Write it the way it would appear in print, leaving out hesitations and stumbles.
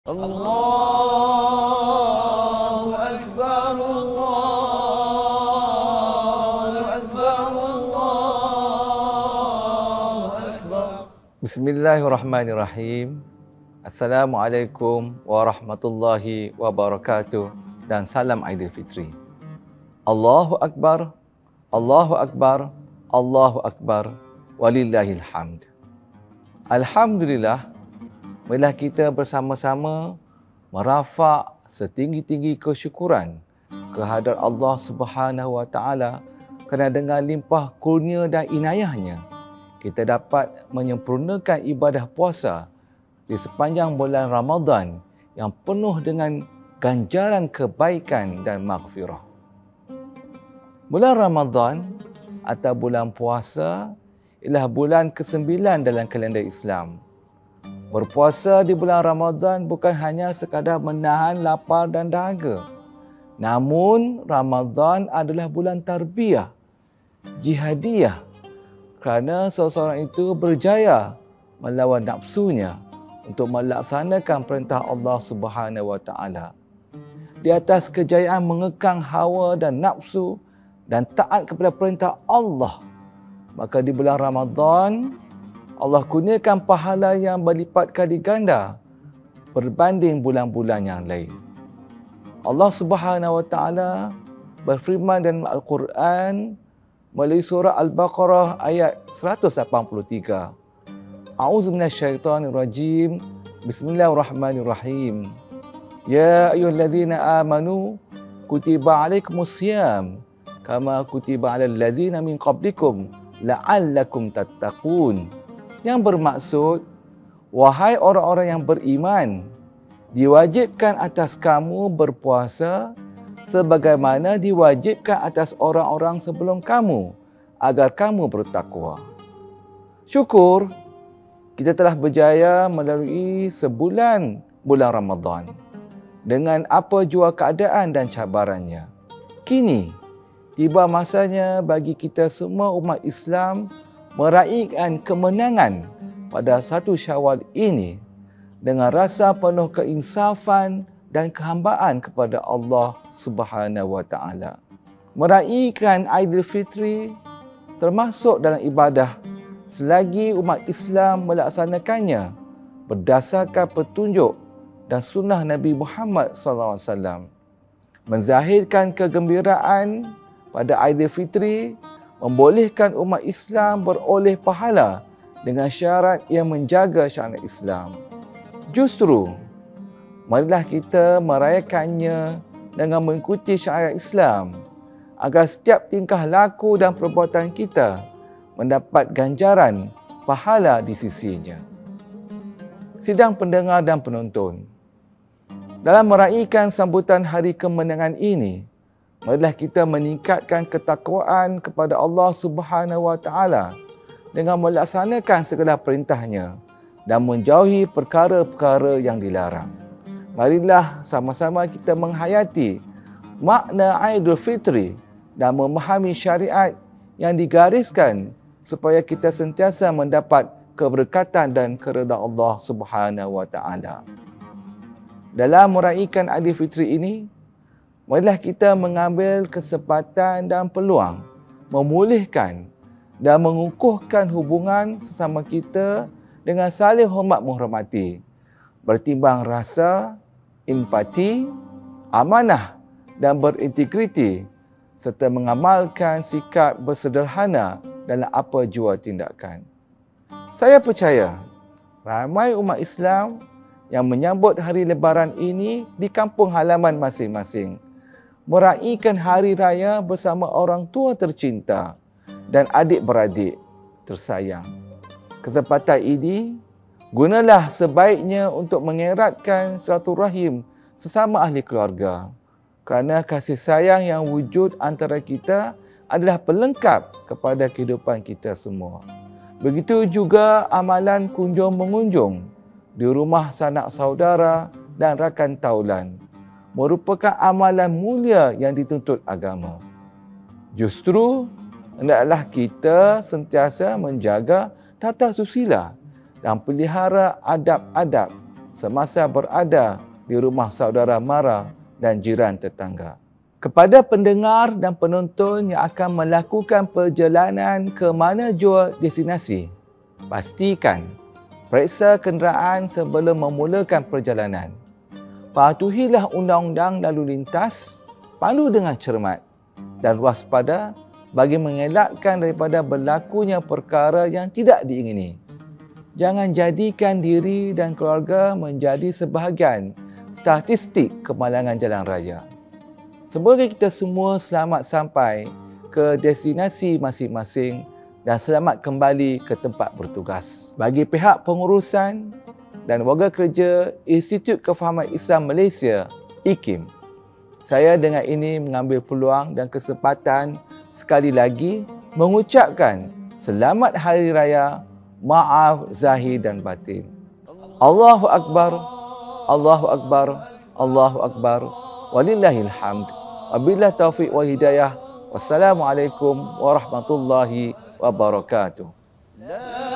Allahu Akbar, Allahu Akbar, Allahu Akbar. Bismillahirrahmanirrahim. Assalamualaikum warahmatullahi wabarakatuh dan salam Aidilfitri. Allahu Akbar, Allahu Akbar, Allahu Akbar, walillahil hamd. Alhamdulillah, marilah kita bersama-sama merafak setinggi-tinggi kesyukuran kehadrat Allah Subhanahu Wa Taala kerana dengan limpah kurnia dan inayahnya kita dapat menyempurnakan ibadah puasa di sepanjang bulan Ramadan yang penuh dengan ganjaran kebaikan dan maghfirah. Bulan Ramadan atau bulan puasa ialah bulan ke-9 dalam kalender Islam. Berpuasa di bulan Ramadan bukan hanya sekadar menahan lapar dan dahaga. Namun, Ramadan adalah bulan tarbiyah, jihadiyah, kerana seseorang itu berjaya melawan nafsunya untuk melaksanakan perintah Allah Subhanahu Wa Taala. Di atas kejayaan mengekang hawa dan nafsu dan taat kepada perintah Allah, maka di bulan Ramadan Allah kurniakan pahala yang berlipat kali ganda berbanding bulan-bulan yang lain. Allah Subhanahu Wa Taala berfirman dalam Al-Quran melalui surah Al-Baqarah ayat 183. A'udzu minasyaitonir rajim. Bismillahirrahmanirrahim. Ya ayyuhallazina amanu kutiba alaikumusiyam kama kutiba alal ladzina min qablikum la'allakum tattaqun. Yang bermaksud, wahai orang-orang yang beriman, diwajibkan atas kamu berpuasa sebagaimana diwajibkan atas orang-orang sebelum kamu agar kamu bertakwa. Syukur, kita telah berjaya melalui sebulan bulan Ramadan dengan apa jua keadaan dan cabarannya. Kini, tiba masanya bagi kita semua umat Islam meraihkan kemenangan pada 1 Syawal ini dengan rasa penuh keinsafan dan kehambaan kepada Allah Subhanahu Wa Taala. Meraihkan Aidilfitri termasuk dalam ibadah selagi umat Islam melaksanakannya berdasarkan petunjuk dan sunnah Nabi Muhammad SAW. Menzahirkan kegembiraan pada Aidilfitri membolehkan umat Islam beroleh pahala dengan syarat yang menjaga syariat Islam. Justru, marilah kita merayakannya dengan mengikuti syariat Islam agar setiap tingkah laku dan perbuatan kita mendapat ganjaran pahala di sisinya. Sidang pendengar dan penonton, dalam meraihkan sambutan hari kemenangan ini, marilah kita meningkatkan ketakwaan kepada Allah Subhanahu Wa Taala dengan melaksanakan segala perintahnya dan menjauhi perkara-perkara yang dilarang. Marilah sama-sama kita menghayati makna Aidilfitri dan memahami syariat yang digariskan supaya kita sentiasa mendapat keberkatan dan keredaan Allah Subhanahu Wa Taala. Dalam meraihkan Aidilfitri ini, marilah kita mengambil kesempatan dan peluang memulihkan dan mengukuhkan hubungan sesama kita dengan saling hormat menghormati, bertimbang rasa, empati, amanah dan berintegriti serta mengamalkan sikap bersederhana dalam apa jua tindakan. Saya percaya ramai umat Islam yang menyambut hari Lebaran ini di kampung halaman masing-masing, meraihkan hari raya bersama orang tua tercinta dan adik-beradik tersayang. Kesempatan ini, gunalah sebaiknya untuk mengeratkan silaturahim sesama ahli keluarga, kerana kasih sayang yang wujud antara kita adalah pelengkap kepada kehidupan kita semua. Begitu juga amalan kunjung-mengunjung di rumah sanak saudara dan rakan taulan merupakan amalan mulia yang dituntut agama. Justru, hendaklah kita sentiasa menjaga tata susila dan pelihara adab-adab semasa berada di rumah saudara mara dan jiran tetangga. Kepada pendengar dan penonton yang akan melakukan perjalanan ke mana jua destinasi, pastikan periksa kenderaan sebelum memulakan perjalanan. Patuhilah undang-undang lalu lintas, pandu dengan cermat dan waspada bagi mengelakkan daripada berlakunya perkara yang tidak diingini. Jangan jadikan diri dan keluarga menjadi sebahagian statistik kemalangan jalan raya. Semoga kita semua selamat sampai ke destinasi masing-masing dan selamat kembali ke tempat bertugas. Bagi pihak pengurusan dan warga kerja Institut Kefahaman Islam Malaysia, IKIM, saya dengan ini mengambil peluang dan kesempatan sekali lagi mengucapkan Selamat Hari Raya, maaf zahir dan batin. Allahu Akbar, Allahu Akbar, Allahu Akbar, walillahil hamd. Wabillahi taufiq wal hidayah. Wassalamualaikum warahmatullahi wabarakatuh.